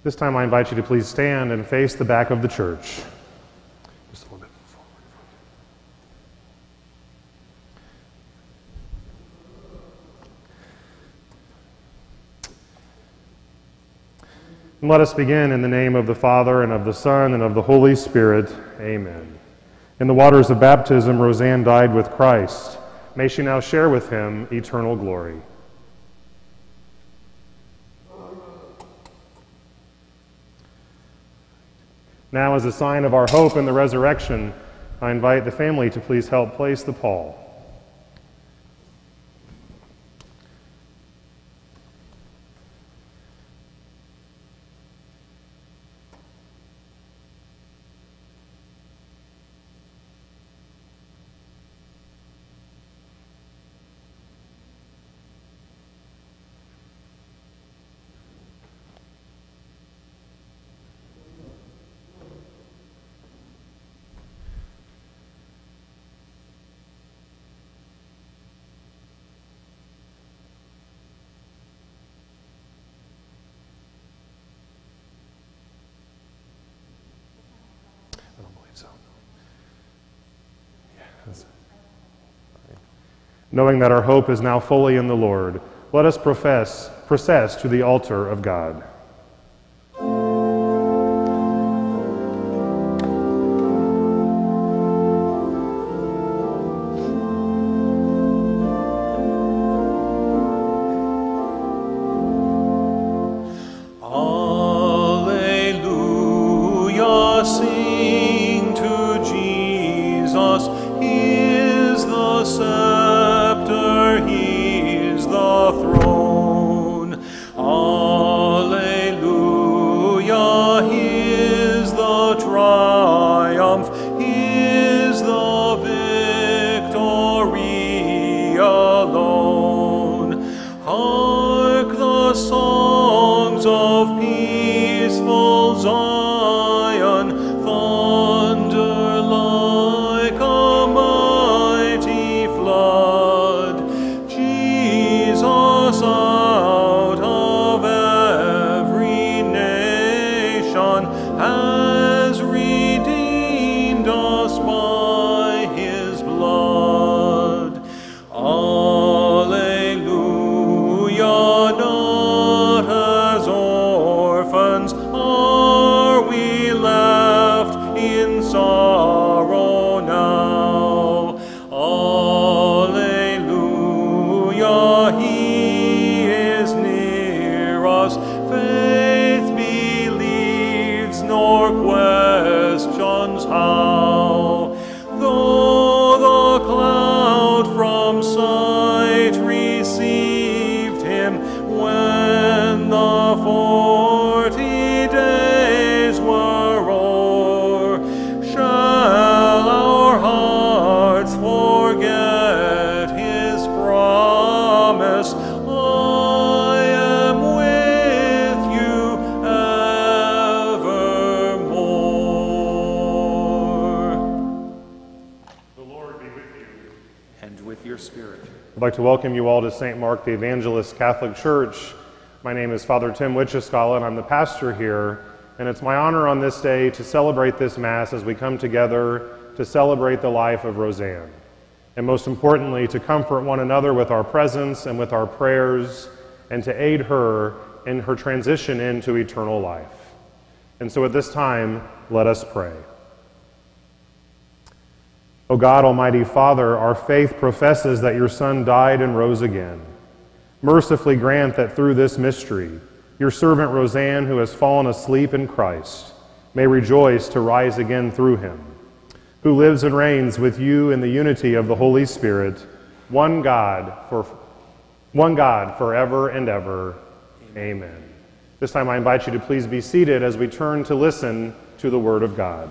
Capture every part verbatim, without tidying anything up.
This time I invite you to please stand and face the back of the church. Just a little bit forward. And let us begin in the name of the Father, and of the Son, and of the Holy Spirit. Amen. In the waters of baptism, Roseanne died with Christ. May she now share with him eternal glory. Now, as a sign of our hope in the resurrection, I invite the family to please help place the pall. Knowing that our hope is now fully in the Lord, let us profess, process to the altar of God. I'd like to welcome you all to Saint Mark the Evangelist Catholic Church. My name is Father Tim Wicheskala, and I'm the pastor here. And it's my honor on this day to celebrate this Mass as we come together to celebrate the life of Roseanne. And most importantly, to comfort one another with our presence and with our prayers, and to aid her in her transition into eternal life. And so at this time, let us pray. O God, Almighty Father, our faith professes that your Son died and rose again. Mercifully grant that through this mystery, your servant Roseanne, who has fallen asleep in Christ, may rejoice to rise again through him, who lives and reigns with you in the unity of the Holy Spirit, one God, for one God forever and ever. Amen. Amen. This time I invite you to please be seated as we turn to listen to the Word of God.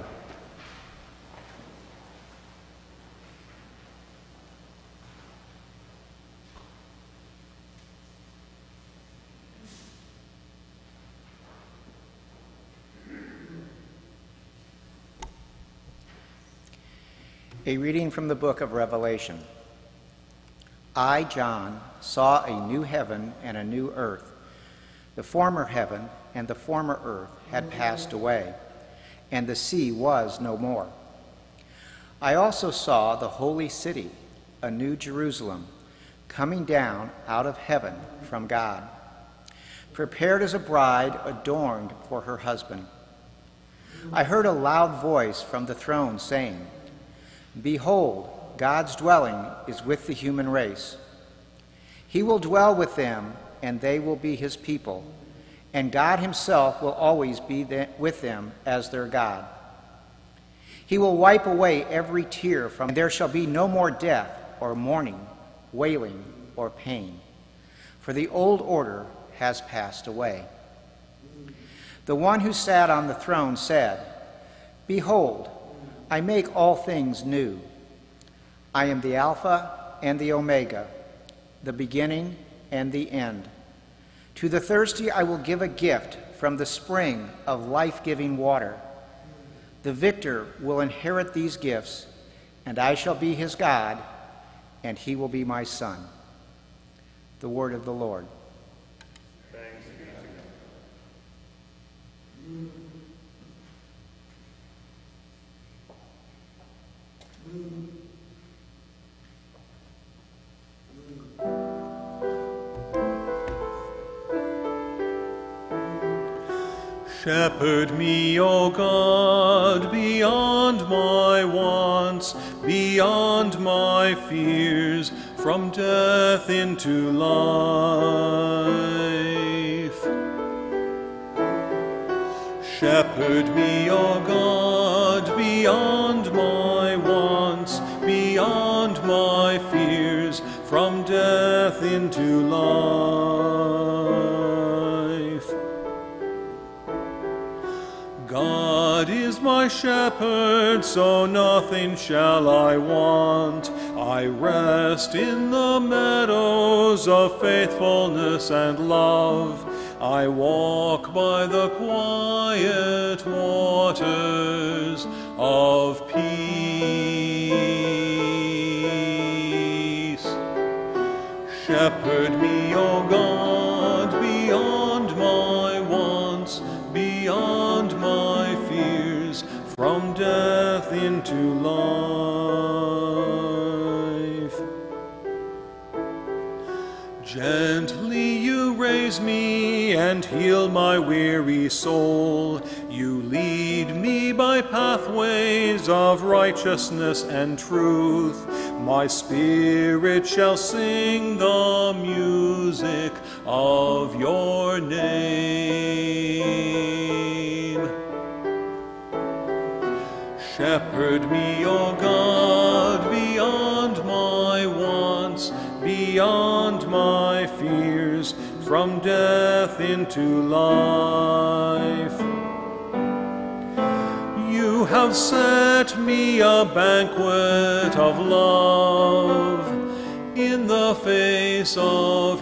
A reading from the book of Revelation. I, John, saw a new heaven and a new earth, The former heaven and the former earth had passed away, and the sea was no more. I also saw the holy city, a new Jerusalem, coming down out of heaven from God, prepared as a bride adorned for her husband. I heard a loud voice from the throne saying, "Behold, God's dwelling is with the human race. He will dwell with them, and they will be his people, and God himself will always be with them as their God. He will wipe away every tear from them. There shall be no more death or mourning, wailing or pain, for the old order has passed away." The one who sat on the throne said, "Behold, I make all things new. I am the Alpha and the Omega, the beginning and the end. To the thirsty I will give a gift from the spring of life-giving water. The victor will inherit these gifts, and I shall be his God, and he will be my son." The word of the Lord. Thanks be to God. Shepherd me, O God, beyond my wants, beyond my fears, from death into life. Shepherd me, O God, beyond my wants, beyond my fears, from death into life. God is my shepherd, so nothing shall I want. I rest in the meadows of faithfulness and love. I walk by the quiet waters of peace. Shepherd me, O God, beyond my wants, beyond my fears, from death into life. Gently you raise me and heal my weary soul. You lead me by pathways of righteousness and truth. My spirit shall sing the music of your name. Shepherd me, O God, beyond my wants, beyond my fears, from death into life. You have set me a banquet of love in the face of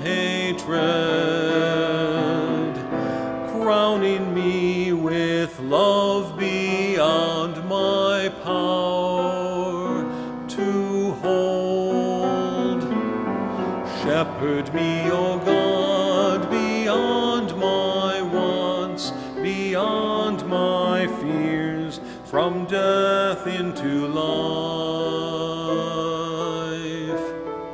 hatred, crowning me with love beyond my power to hold. Shepherd me, O God, beyond my wants, beyond my fears, from death into life.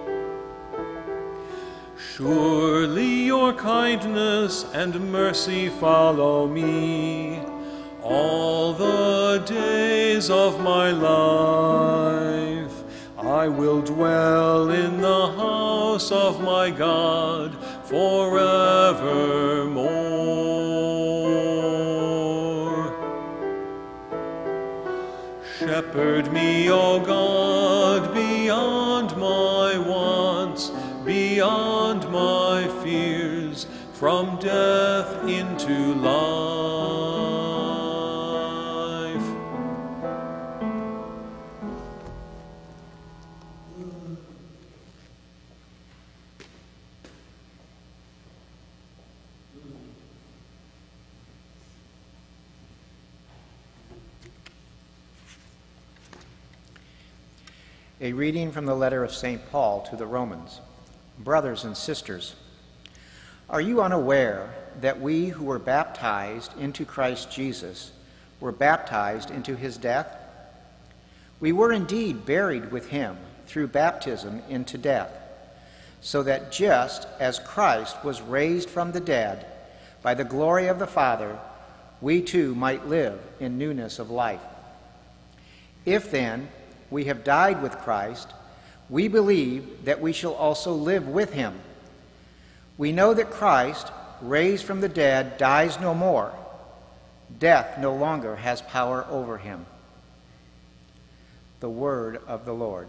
Surely your kindness and mercy follow me all the days of my life. I will dwell in the house of my God forevermore. Shepherd me, O God, beyond my wants, beyond my fears, from death into life. A reading from the letter of Saint Paul to the Romans. Brothers and sisters, are you unaware that we who were baptized into Christ Jesus were baptized into his death? We were indeed buried with him through baptism into death, so that just as Christ was raised from the dead by the glory of the Father, we too might live in newness of life. If then we have died with Christ, we believe that we shall also live with him. We know that Christ, raised from the dead, dies no more. Death no longer has power over him. The word of the Lord.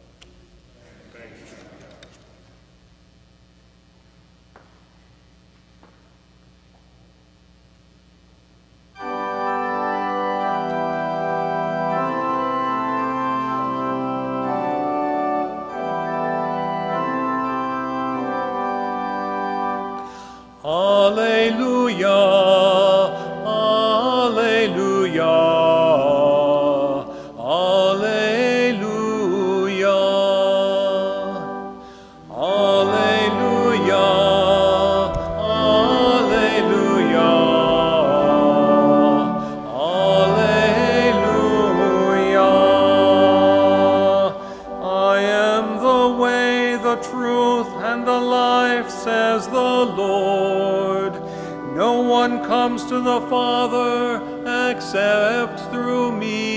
Alleluia, alleluia, alleluia, alleluia, alleluia, alleluia. I am the way, the truth, and the life, says the Lord. No one comes to the Father except through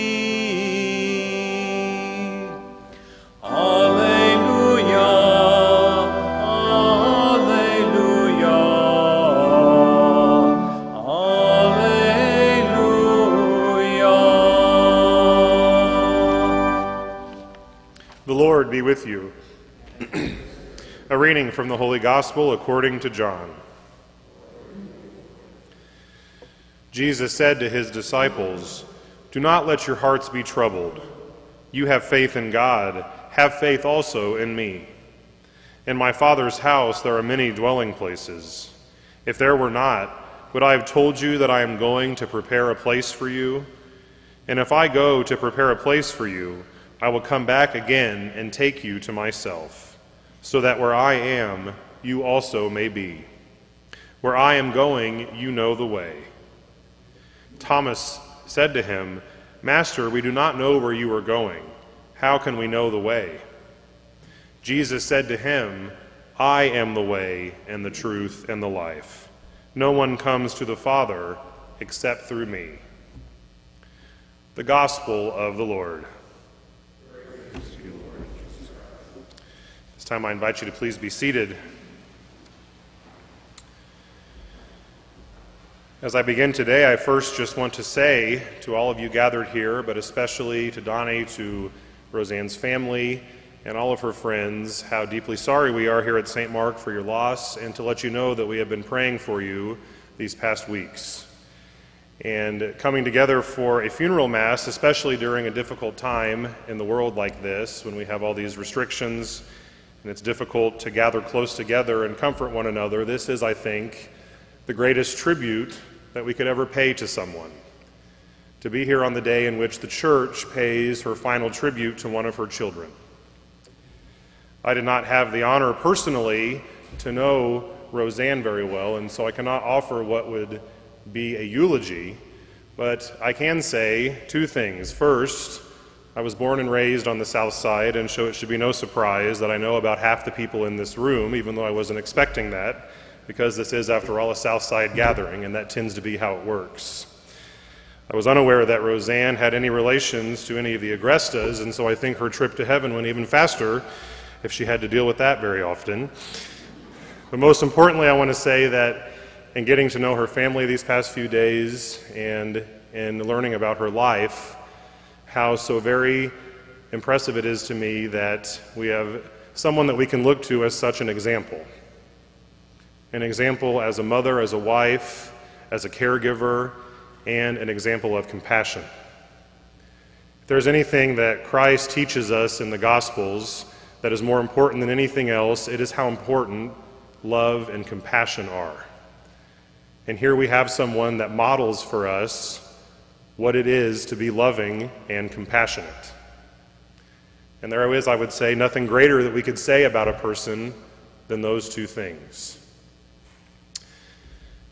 me. Alleluia, alleluia, alleluia. The Lord be with you. A reading from the Holy Gospel according to John. Jesus said to his disciples, "Do not let your hearts be troubled. You have faith in God, have faith also in me. In my Father's house there are many dwelling places. If there were not, would I have told you that I am going to prepare a place for you? And if I go to prepare a place for you, I will come back again and take you to myself, so that where I am, you also may be. Where I am going, you know the way." Thomas said to him, "Master, we do not know where you are going. How can we know the way?" Jesus said to him, "I am the way and the truth and the life. No one comes to the Father except through me." The Gospel of the Lord. This time I invite you to please be seated. As I begin today, I first just want to say to all of you gathered here, but especially to Donnie, to Roseanne's family, and all of her friends, how deeply sorry we are here at Saint Mark for your loss, and to let you know that we have been praying for you these past weeks. And coming together for a funeral mass, especially during a difficult time in the world like this, when we have all these restrictions and it's difficult to gather close together and comfort one another, this is, I think, the greatest tribute that we could ever pay to someone. To be here on the day in which the church pays her final tribute to one of her children. I did not have the honor personally to know Roseanne very well, and so I cannot offer what would be a eulogy, but I can say two things. First, I was born and raised on the South Side, and so it should be no surprise that I know about half the people in this room, even though I wasn't expecting that, because this is, after all, a South Side gathering, and that tends to be how it works. I was unaware that Roseanne had any relations to any of the Agrestas, and so I think her trip to heaven went even faster if she had to deal with that very often. But most importantly, I want to say that in getting to know her family these past few days and in learning about her life, how so very impressive it is to me that we have someone that we can look to as such an example. An example as a mother, as a wife, as a caregiver, and an example of compassion. If there's anything that Christ teaches us in the Gospels that is more important than anything else, it is how important love and compassion are. And here we have someone that models for us what it is to be loving and compassionate. And there is, I would say, nothing greater that we could say about a person than those two things.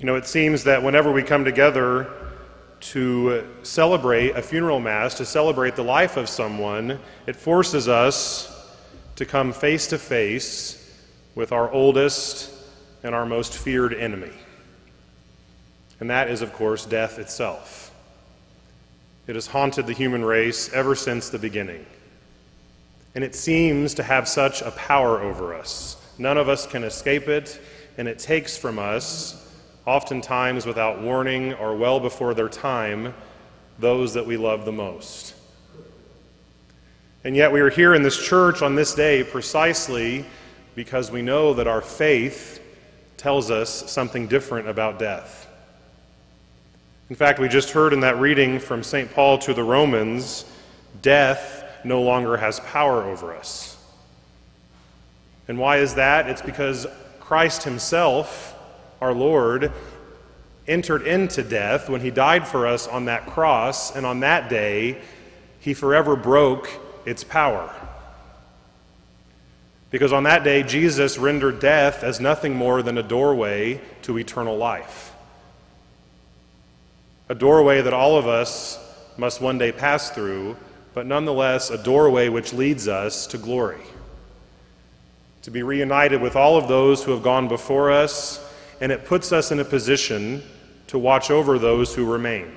You know, it seems that whenever we come together to celebrate a funeral mass, to celebrate the life of someone, it forces us to come face to face with our oldest and our most feared enemy. And that is, of course, death itself. It has haunted the human race ever since the beginning. And it seems to have such a power over us. None of us can escape it, and it takes from us, oftentimes without warning or well before their time, those that we love the most. And yet we are here in this church on this day precisely because we know that our faith tells us something different about death. In fact, we just heard in that reading from Saint Paul to the Romans, death no longer has power over us. And why is that? It's because Christ himself, our Lord, entered into death when he died for us on that cross, and on that day, he forever broke its power. Because on that day, Jesus rendered death as nothing more than a doorway to eternal life. A doorway that all of us must one day pass through, but nonetheless a doorway which leads us to glory. To be reunited with all of those who have gone before us, and it puts us in a position to watch over those who remain.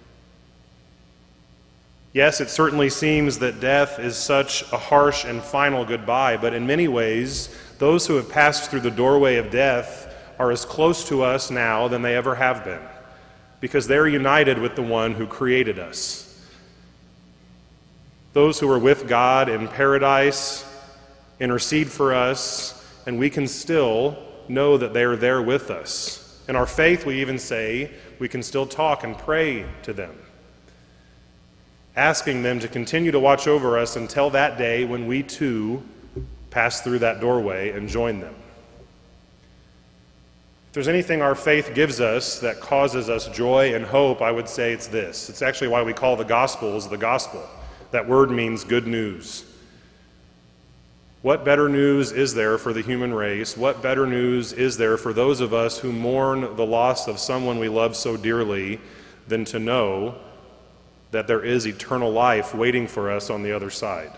Yes, it certainly seems that death is such a harsh and final goodbye, but in many ways, those who have passed through the doorway of death are as close to us now than they ever have been, because they're united with the one who created us. Those who are with God in paradise intercede for us, and we can still know that they are there with us. In our faith, we even say we can still talk and pray to them, asking them to continue to watch over us until that day when we too pass through that doorway and join them. If there's anything our faith gives us that causes us joy and hope, I would say it's this. It's actually why we call the Gospels the gospel. That word means good news. What better news is there for the human race? What better news is there for those of us who mourn the loss of someone we love so dearly than to know that there is eternal life waiting for us on the other side?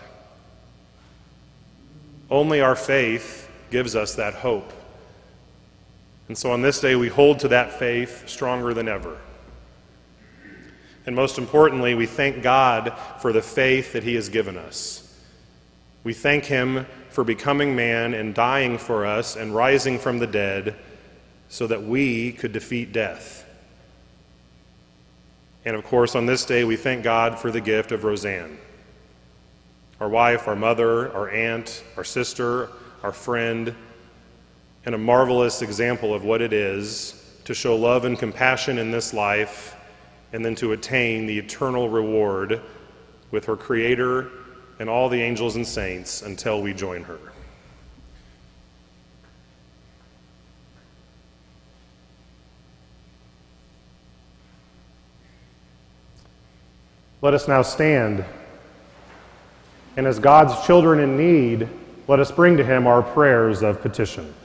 Only our faith gives us that hope. And so on this day, we hold to that faith stronger than ever. And most importantly, we thank God for the faith that he has given us. We thank him for becoming man and dying for us and rising from the dead so that we could defeat death. And of course, on this day, we thank God for the gift of Roseanne, our wife, our mother, our aunt, our sister, our friend, and a marvelous example of what it is to show love and compassion in this life and then to attain the eternal reward with her Creator and all the angels and saints until we join her. Let us now stand, and as God's children in need, let us bring to him our prayers of petition.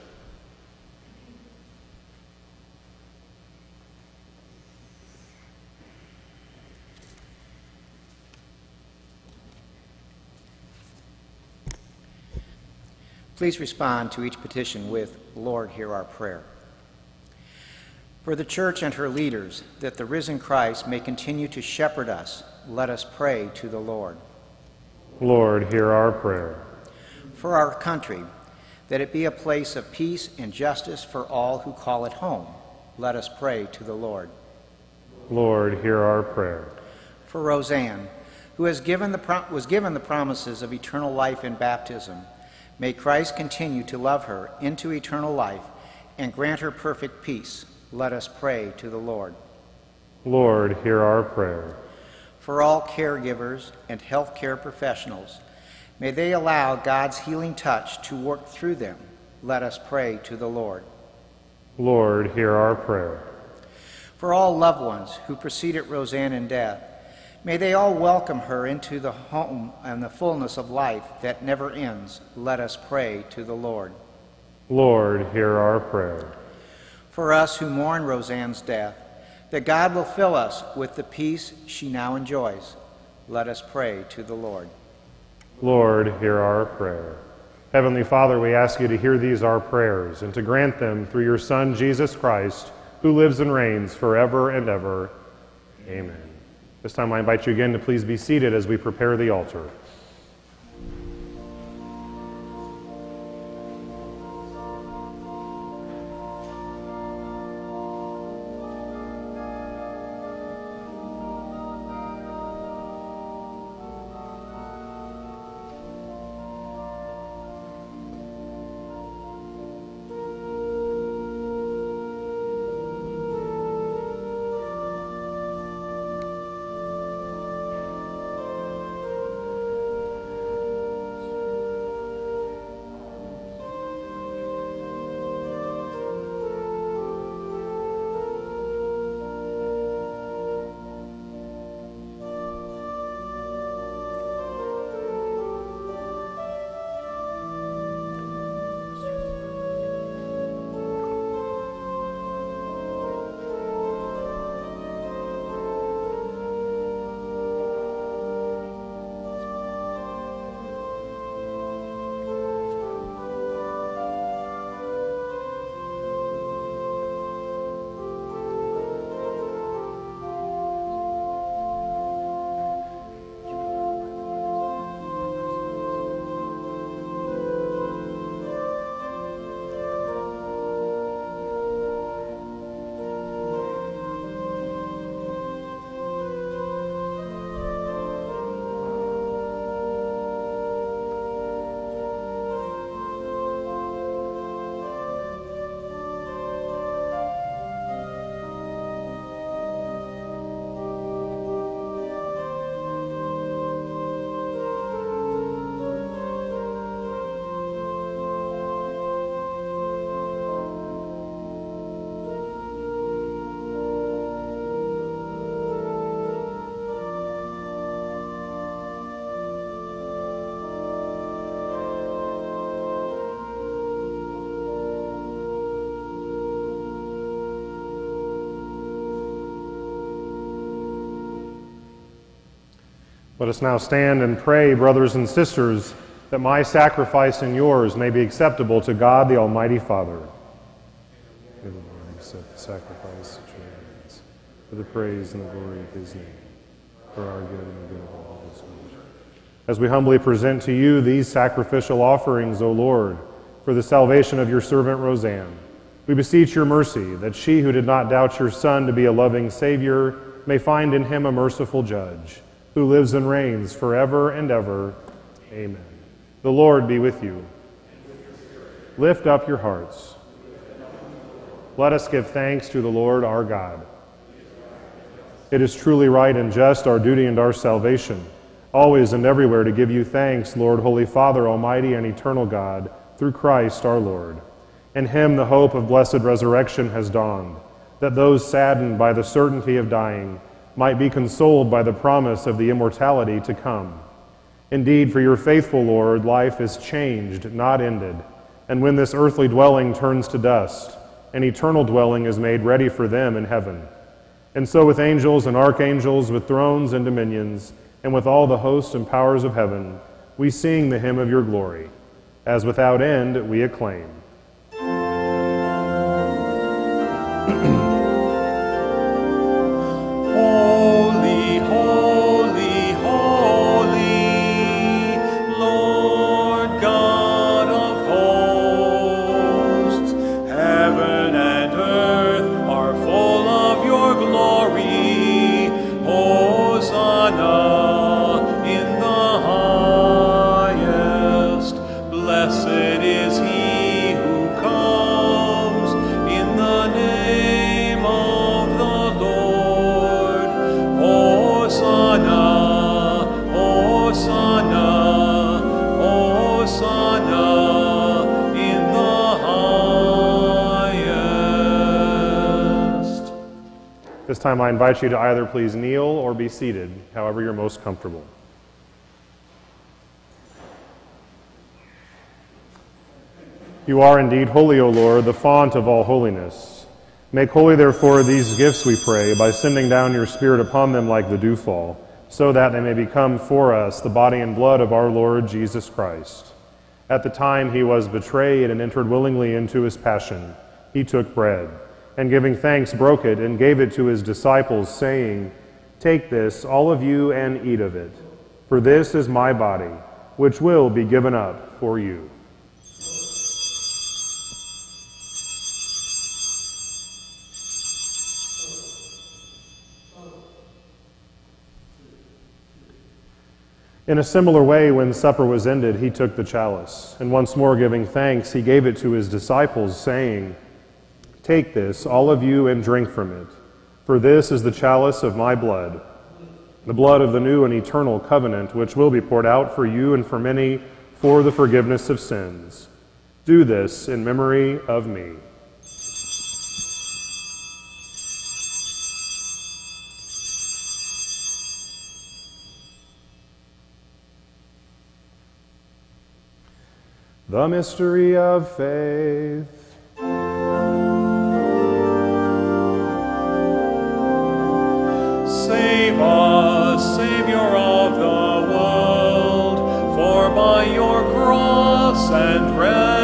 Please respond to each petition with, Lord, hear our prayer. For the church and her leaders, that the risen Christ may continue to shepherd us, let us pray to the Lord. Lord, hear our prayer. For our country, that it be a place of peace and justice for all who call it home, let us pray to the Lord. Lord, hear our prayer. For Roseanne, who has given the pro- was given the promises of eternal life in baptism, may Christ continue to love her into eternal life and grant her perfect peace. Let us pray to the Lord. Lord, hear our prayer. For all caregivers and healthcare professionals, may they allow God's healing touch to work through them. Let us pray to the Lord. Lord, hear our prayer. For all loved ones who preceded Roseanne in death, may they all welcome her into the home and the fullness of life that never ends. Let us pray to the Lord. Lord, hear our prayer. for us who mourn Roseanne's death, that God will fill us with the peace she now enjoys. Let us pray to the Lord. Lord, hear our prayer. Heavenly Father, we ask you to hear these our prayers and to grant them through your Son, Jesus Christ, who lives and reigns forever and ever. Amen. This time I invite you again to please be seated as we prepare the altar. Let us now stand and pray, brothers and sisters, that my sacrifice and yours may be acceptable to God the Almighty Father. May the Lord accept the sacrifice at your hands for the praise and the glory of his name, for our good and the good of all his world. As we humbly present to you these sacrificial offerings, O Lord, for the salvation of your servant Roseanne, we beseech your mercy that she who did not doubt your Son to be a loving Savior may find in him a merciful judge, who lives and reigns forever and ever. Amen. The Lord be with you. Lift up your hearts. Let us give thanks to the Lord our God. It is truly right and just, our duty and our salvation, always and everywhere to give you thanks, Lord, Holy Father, Almighty and eternal God, through Christ our Lord. In him the hope of blessed resurrection has dawned, that those saddened by the certainty of dying might be consoled by the promise of the immortality to come. Indeed, for your faithful Lord, life is changed, not ended, and when this earthly dwelling turns to dust, an eternal dwelling is made ready for them in heaven. And so with angels and archangels, with thrones and dominions, and with all the hosts and powers of heaven, we sing the hymn of your glory, as without end we acclaim. Holy, holy, holy, Lord God of hosts, heaven and earth are full of your glory. Hosanna in the highest. Blessed is he who comes in the name of the Lord. Hosanna, Hosanna, Hosanna in the highest. This time I invite you to either please kneel or be seated, however you're most comfortable. You are indeed holy, O Lord, the font of all holiness. Make holy, therefore, these gifts, we pray, by sending down your Spirit upon them like the dewfall, so that they may become for us the body and blood of our Lord Jesus Christ. At the time he was betrayed and entered willingly into his passion, he took bread, and giving thanks broke it and gave it to his disciples, saying, "Take this, all of you, and eat of it, for this is my body, which will be given up for you." In a similar way, when supper was ended, he took the chalice, and once more giving thanks, he gave it to his disciples, saying, "Take this, all of you, and drink from it, for this is the chalice of my blood, the blood of the new and eternal covenant, which will be poured out for you and for many for the forgiveness of sins. Do this in memory of me." The mystery of faith. Save us, Savior of the world, for by your cross and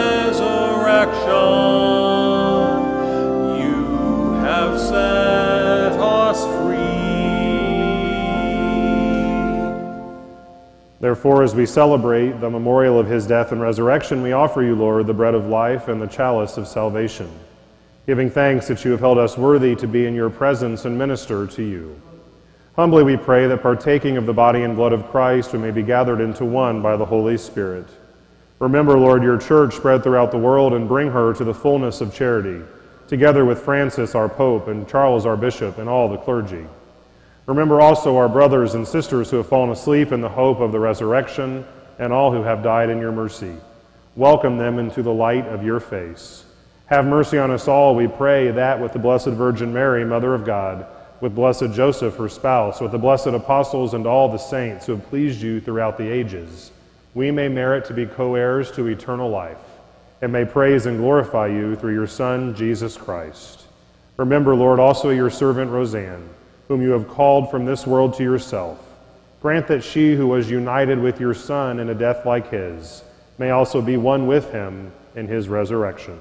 resurrection you have set us free. Therefore, as we celebrate the memorial of his death and resurrection, we offer you, Lord, the bread of life and the chalice of salvation, giving thanks that you have held us worthy to be in your presence and minister to you. Humbly we pray that partaking of the body and blood of Christ, we may be gathered into one by the Holy Spirit. Remember, Lord, your church spread throughout the world and bring her to the fullness of charity, together with Francis, our Pope, and Charles, our Bishop, and all the clergy. Remember also our brothers and sisters who have fallen asleep in the hope of the resurrection, and all who have died in your mercy. Welcome them into the light of your face. Have mercy on us all, we pray, that with the Blessed Virgin Mary, Mother of God, with blessed Joseph, her spouse, with the blessed apostles and all the saints who have pleased you throughout the ages, we may merit to be co-heirs to eternal life, and may praise and glorify you through your Son, Jesus Christ. Remember, Lord, also your servant Roseanne, whom you have called from this world to yourself. Grant that she who was united with your Son in a death like his may also be one with him in his resurrection.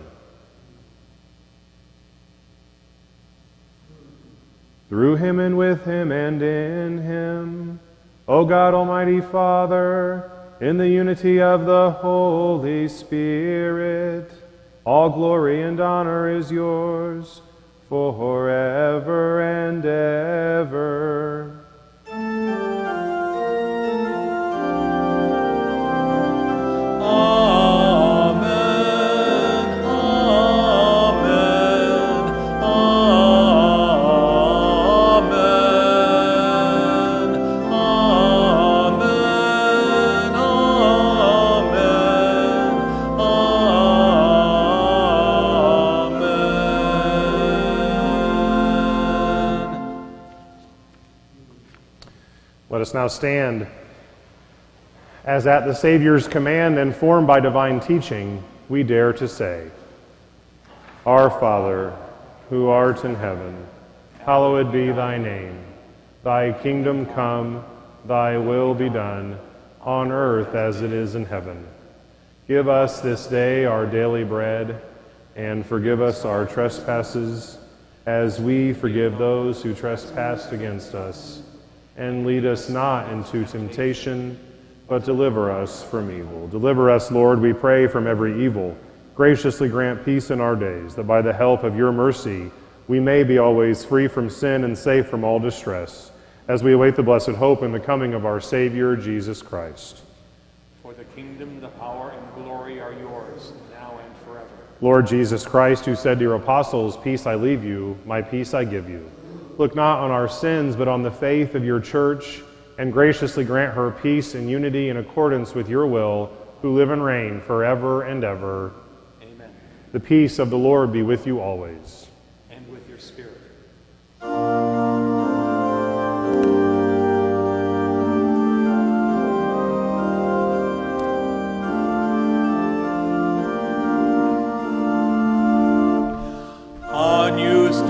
Through him and with him and in him, O God, Almighty Father, in the unity of the Holy Spirit, all glory and honor is yours, forever and ever. Amen, amen, amen, amen, Let us now stand as at the Savior's command and formed by divine teaching, we dare to say, Our Father, who art in heaven, hallowed be thy name. Thy kingdom come, thy will be done, on earth as it is in heaven. Give us this day our daily bread, and forgive us our trespasses, as we forgive those who trespass against us. And lead us not into temptation, but deliver us from evil. Deliver us, Lord, we pray, from every evil. Graciously grant peace in our days, that by the help of your mercy we may be always free from sin and safe from all distress, as we await the blessed hope and the coming of our Savior, Jesus Christ. For the kingdom, the power, and glory are yours, now and forever. Lord Jesus Christ, who said to your apostles, Peace I leave you, my peace I give you. Look not on our sins, but on the faith of your church, and graciously grant her peace and unity in accordance with your will, who live and reign forever and ever. Amen. The peace of the Lord be with you always. And with your spirit. On you,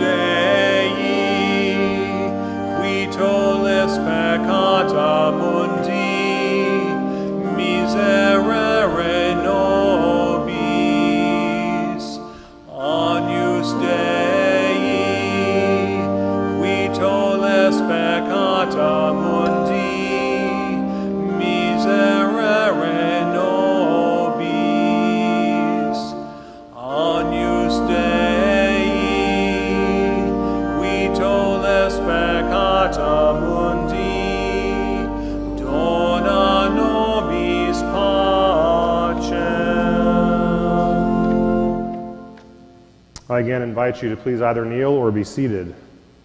I again invite you to please either kneel or be seated.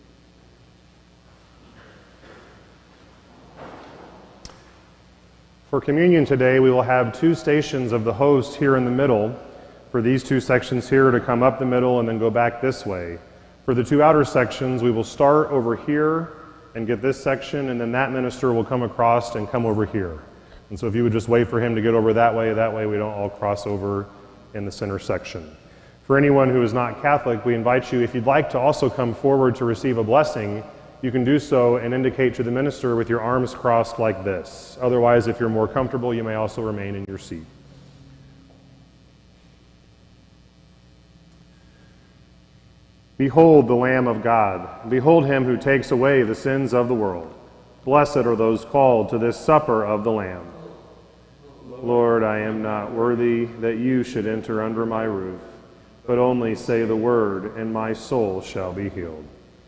For communion today, we will have two stations of the host here in the middle, for these two sections here to come up the middle and then go back this way. For the two outer sections, we will start over here and get this section, and then that minister will come across and come over here. And so if you would just wait for him to get over that way, that way we don't all cross over in the center section. For anyone who is not Catholic, we invite you, if you'd like to also come forward to receive a blessing, you can do so and indicate to the minister with your arms crossed like this. Otherwise, if you're more comfortable, you may also remain in your seat. Behold the Lamb of God. Behold him who takes away the sins of the world. Blessed are those called to this supper of the Lamb. Lord, I am not worthy that you should enter under my roof, but only say the word, and my soul shall be healed.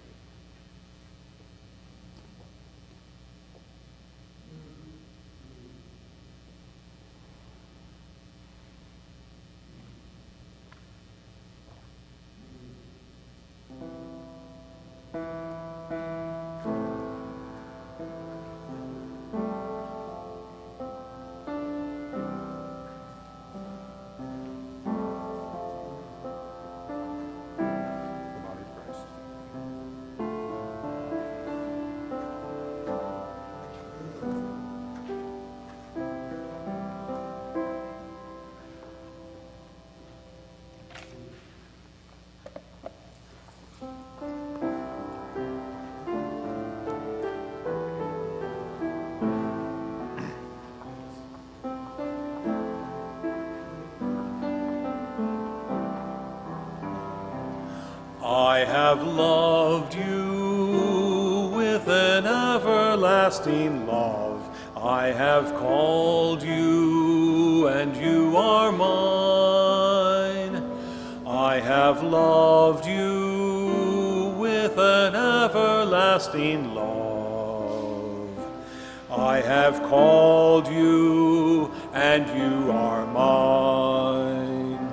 I have loved you with an everlasting love. I have called you, and you are mine. I have loved you with an everlasting love. I have called you, and you are mine.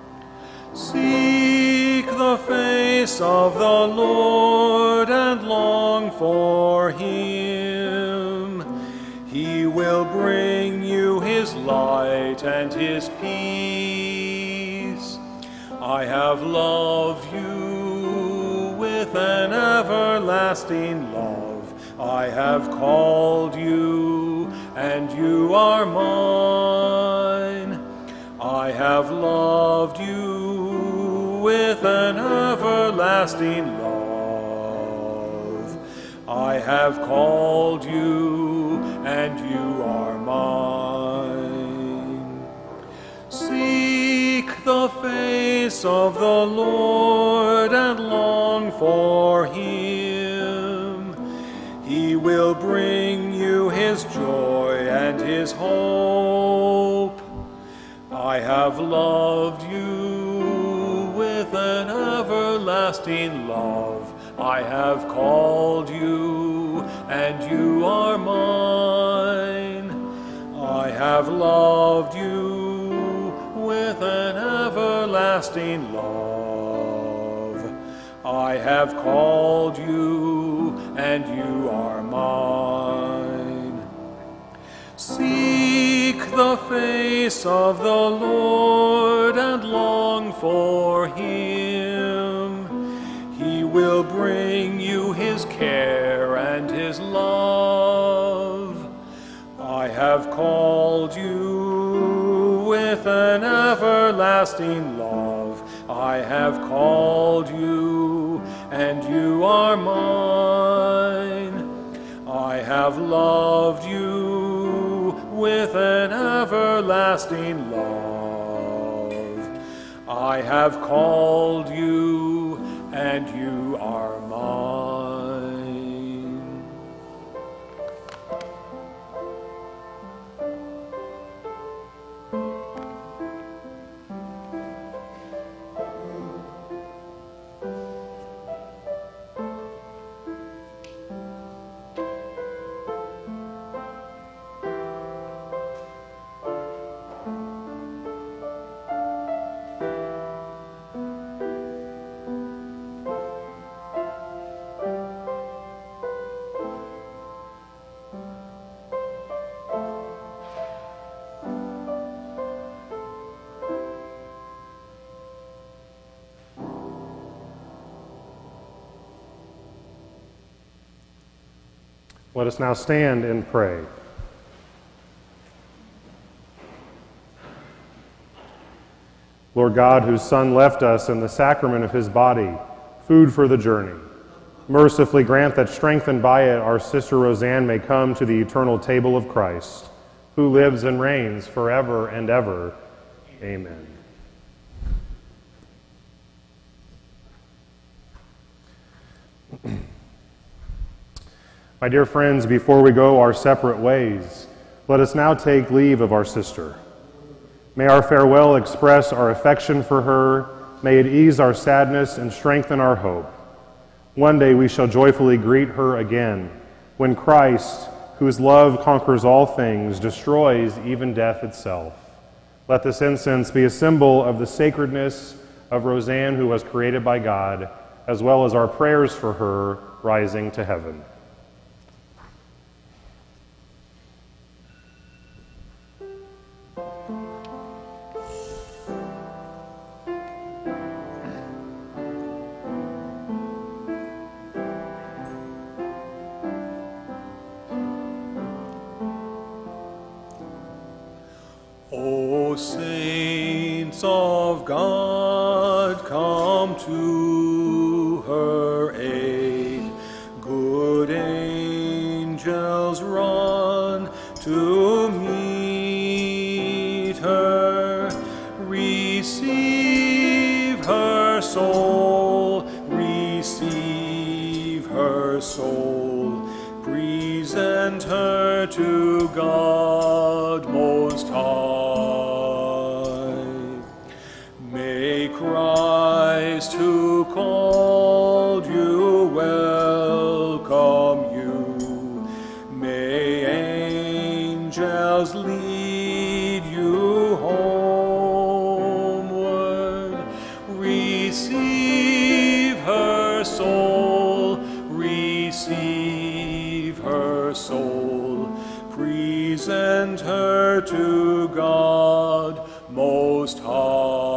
Seek the face of the Lord and long for him. He will bring you his light and his peace. I have loved you with an everlasting love. I have called you, and you are mine. I have loved you with an everlasting love. I have called you, and you are mine. Seek the face of the Lord and long for him. He will bring you his joy and his hope. I have loved you with an everlasting love. I have called you, and you are mine. I have loved you with an everlasting love. I have called you, and you are mine. Seek the face of the Lord and long for him. He will bring you his care and his love. I have called you with an everlasting love. I have called you, and you are mine. I have loved you with an everlasting love. I have called you, and you are mine. Let us now stand and pray. Lord God, whose Son left us in the sacrament of his body, food for the journey, mercifully grant that strengthened by it our sister Roseanne may come to the eternal table of Christ, who lives and reigns forever and ever. Amen. My dear friends, before we go our separate ways, let us now take leave of our sister. May our farewell express our affection for her. May it ease our sadness and strengthen our hope. One day we shall joyfully greet her again, when Christ, whose love conquers all things, destroys even death itself. Let this incense be a symbol of the sacredness of Roseanne, who was created by God, as well as our prayers for her rising to heaven. O saints of God, come to her aid. Good angels run to meet her. Receive her soul, receive her soul. Present her to God Most High. May Christ, who called you, welcome you. May angels lead you homeward. Receive her soul, receive her soul. Present her to God Most High.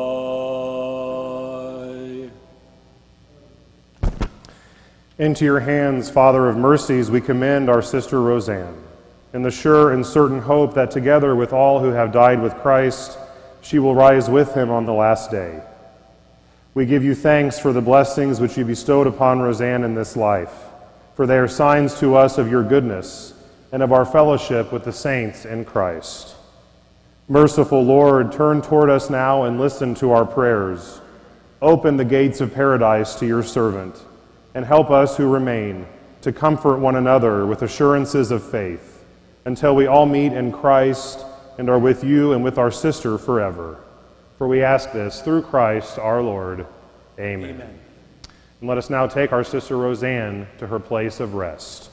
Into your hands, Father of mercies, we commend our sister Roseanne, in the sure and certain hope that together with all who have died with Christ, she will rise with him on the last day. We give you thanks for the blessings which you bestowed upon Roseanne in this life, for they are signs to us of your goodness and of our fellowship with the saints in Christ. Merciful Lord, turn toward us now and listen to our prayers. Open the gates of paradise to your servant, and help us who remain to comfort one another with assurances of faith, until we all meet in Christ and are with you and with our sister forever. For we ask this through Christ our Lord. Amen. Amen. And let us now take our sister Roseanne to her place of rest.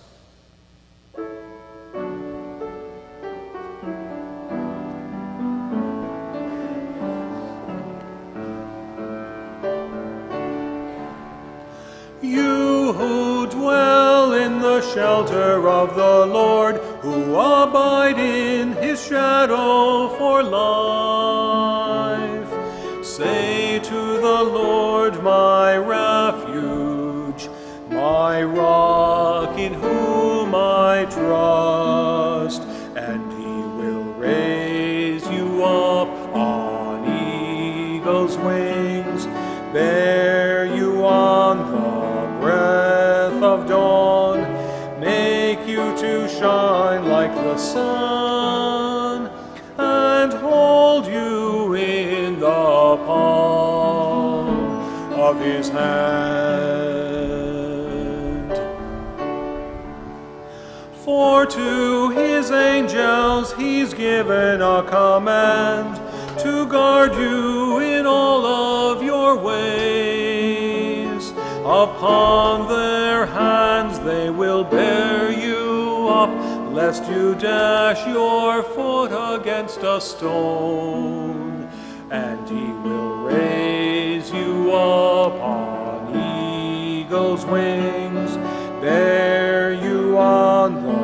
You who dwell in the shelter of the Lord, who abide in his shadow for life, say to the Lord, my refuge, my rock in whom I trust, and he will raise you up on eagle's wings, bear you on the breath of dawn, make you to shine like the sun, and hold you in the palm of his hand. For to his angels he's given a command to guard you in all of your ways. Upon their hands they will bear you up, lest you dash your foot against a stone. And he will raise you up on eagle's wings, bear you on the